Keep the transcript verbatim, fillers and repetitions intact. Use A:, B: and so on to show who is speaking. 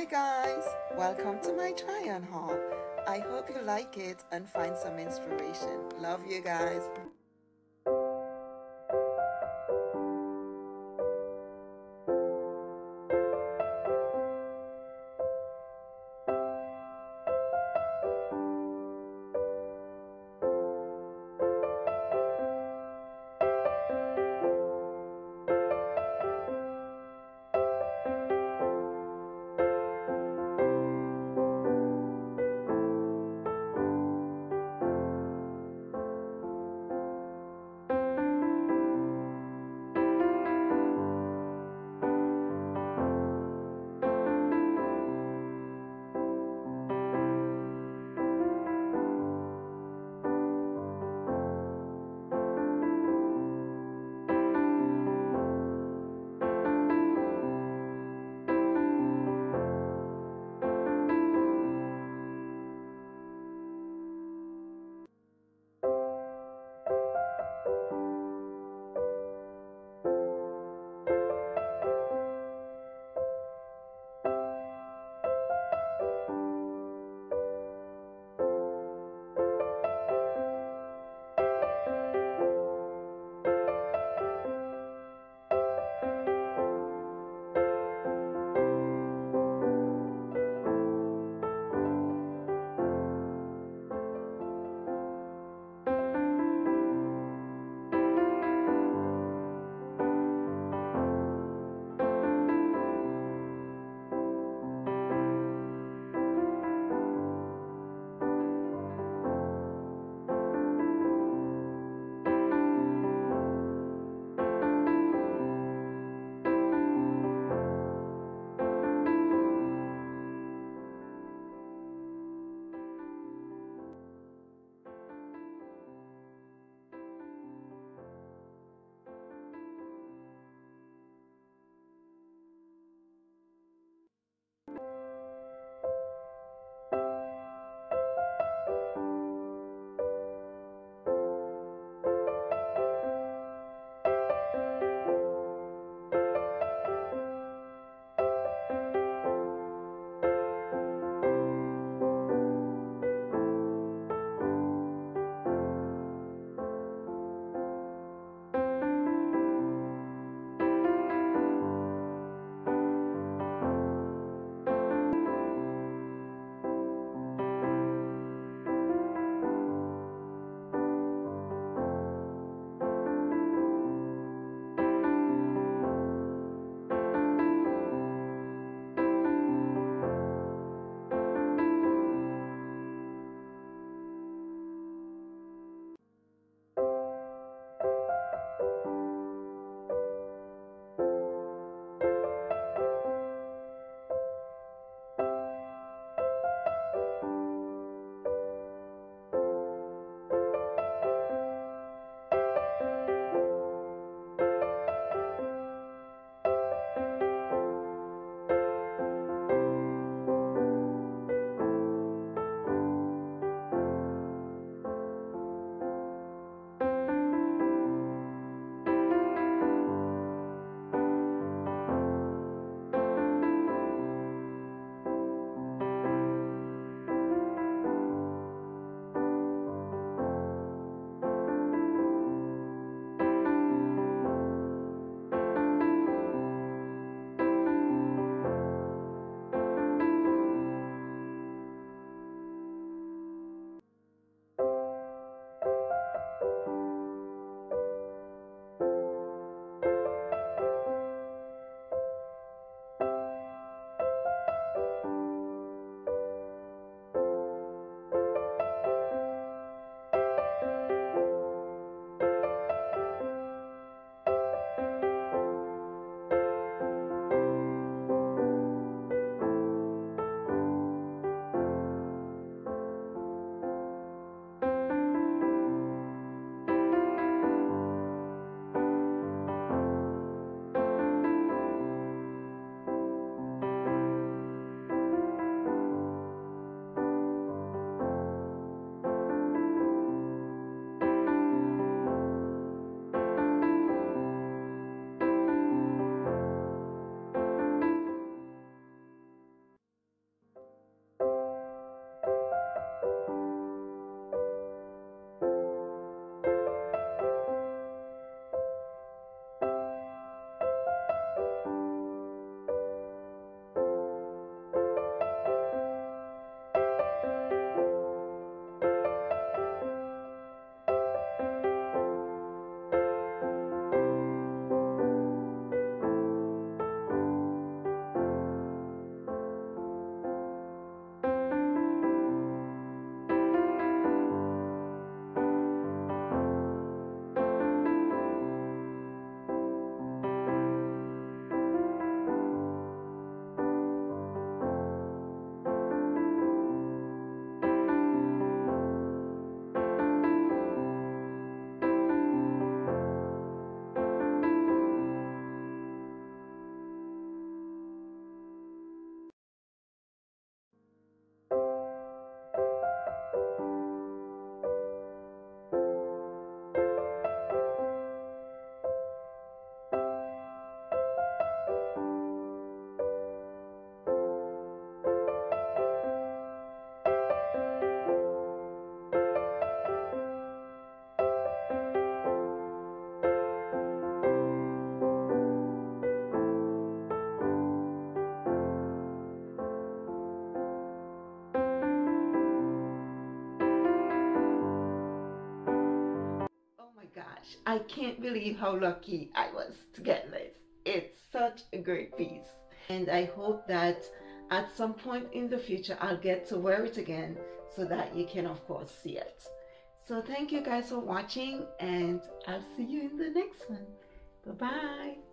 A: Hi guys, welcome to my try on haul. I hope you like it and find some inspiration. Love you guys. I can't believe how lucky I was to get this. It's such a great piece. And I hope that at some point in the future I'll get to wear it again so that you can of course see it. So thank you guys for watching, and I'll see you in the next one. Bye bye.